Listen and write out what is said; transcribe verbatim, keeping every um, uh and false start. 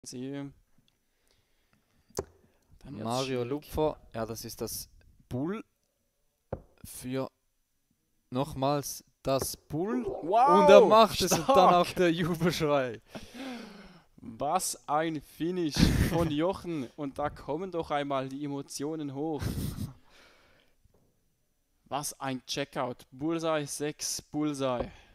sehe. Dann wird's Mario schwierig. Lupfer, ja, das ist das Bull für nochmals das Bull. Wow! Und er macht es und dann stark! auch der Jubelschrei. Was ein Finish von Jochen. Und da kommen doch einmal die Emotionen hoch. Was ein Checkout. Bullseye sechs, Bullseye.